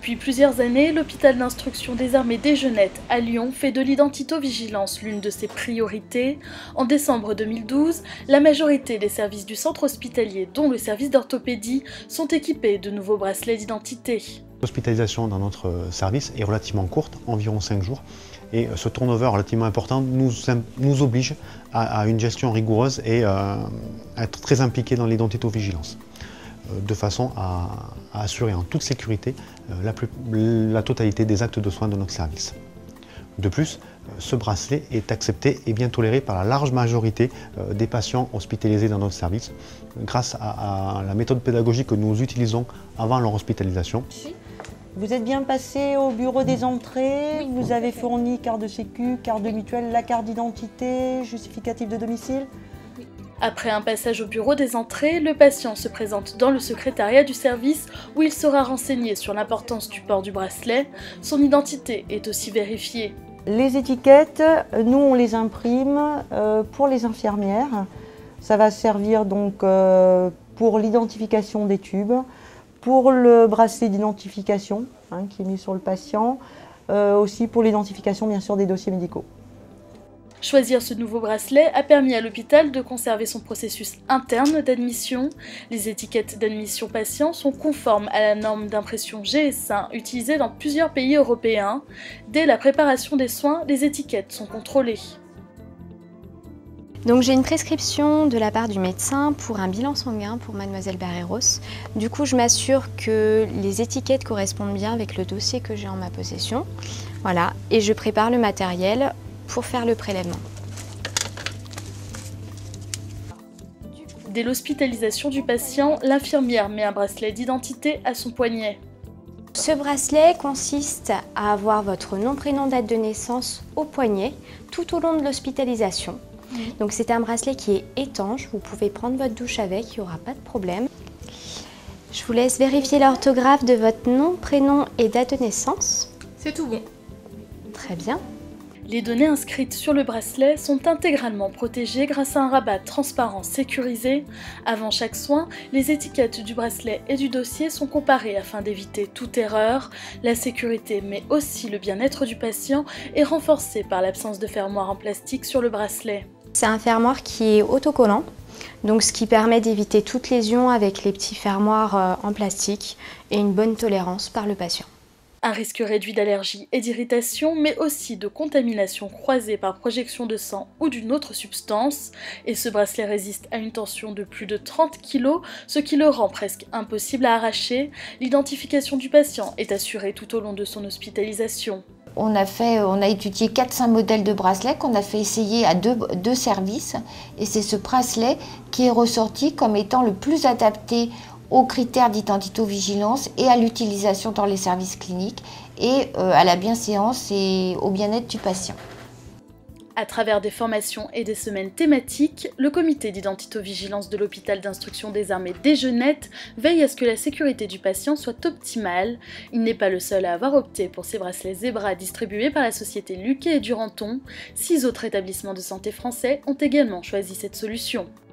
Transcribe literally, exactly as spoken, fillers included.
Depuis plusieurs années, l'hôpital d'instruction des armées des Jeunettes à Lyon fait de l'identito-vigilance l'une de ses priorités. En décembre deux mille douze, la majorité des services du centre hospitalier, dont le service d'orthopédie, sont équipés de nouveaux bracelets d'identité. L'hospitalisation dans notre service est relativement courte, environ cinq jours, et ce turnover relativement important nous, nous oblige à, à une gestion rigoureuse et euh, à être très impliqué dans l'identito-vigilance, de façon à, à assurer en toute sécurité la, plus, la totalité des actes de soins de notre service. De plus, ce bracelet est accepté et bien toléré par la large majorité des patients hospitalisés dans notre service, grâce à, à la méthode pédagogique que nous utilisons avant leur hospitalisation. Vous êtes bien passé au bureau des entrées, oui. Vous avez fourni carte de sécu, carte de mutuelle, la carte d'identité, justificatif de domicile. Après un passage au bureau des entrées, le patient se présente dans le secrétariat du service où il sera renseigné sur l'importance du port du bracelet. Son identité est aussi vérifiée. Les étiquettes, nous on les imprime euh, pour les infirmières. Ça va servir donc euh, pour l'identification des tubes, pour le bracelet d'identification hein, qui est mis sur le patient, euh, aussi pour l'identification bien sûr des dossiers médicaux. Choisir ce nouveau bracelet a permis à l'hôpital de conserver son processus interne d'admission. Les étiquettes d'admission patient sont conformes à la norme d'impression G S un utilisée dans plusieurs pays européens. Dès la préparation des soins, les étiquettes sont contrôlées. Donc j'ai une prescription de la part du médecin pour un bilan sanguin pour mademoiselle Barreros. Du coup, je m'assure que les étiquettes correspondent bien avec le dossier que j'ai en ma possession. Voilà, et je prépare le matériel pour faire le prélèvement. Dès l'hospitalisation du patient, l'infirmière met un bracelet d'identité à son poignet. Ce bracelet consiste à avoir votre nom, prénom, date de naissance au poignet tout au long de l'hospitalisation. Donc c'est un bracelet qui est étanche, vous pouvez prendre votre douche avec, il n'y aura pas de problème. Je vous laisse vérifier l'orthographe de votre nom, prénom et date de naissance. C'est tout bon. Très bien. Les données inscrites sur le bracelet sont intégralement protégées grâce à un rabat transparent sécurisé. Avant chaque soin, les étiquettes du bracelet et du dossier sont comparées afin d'éviter toute erreur. La sécurité, mais aussi le bien-être du patient, est renforcée par l'absence de fermoir en plastique sur le bracelet. C'est un fermoir qui est autocollant, donc ce qui permet d'éviter toute lésion avec les petits fermoirs en plastique et une bonne tolérance par le patient. Un risque réduit d'allergie et d'irritation, mais aussi de contamination croisée par projection de sang ou d'une autre substance. Et ce bracelet résiste à une tension de plus de trente kilos, ce qui le rend presque impossible à arracher. L'identification du patient est assurée tout au long de son hospitalisation. On a, fait, on a étudié quatre cinq modèles de bracelets qu'on a fait essayer à deux, deux services. Et c'est ce bracelet qui est ressorti comme étant le plus adapté aux critères d'identito-vigilance et à l'utilisation dans les services cliniques et euh, à la bienséance et au bien-être du patient. À travers des formations et des semaines thématiques, le comité d'identito-vigilance de l'hôpital d'instruction des armées des Jeunettes veille à ce que la sécurité du patient soit optimale. Il n'est pas le seul à avoir opté pour ces bracelets Zebra distribués par la société Luquet et Duranton. Six autres établissements de santé français ont également choisi cette solution.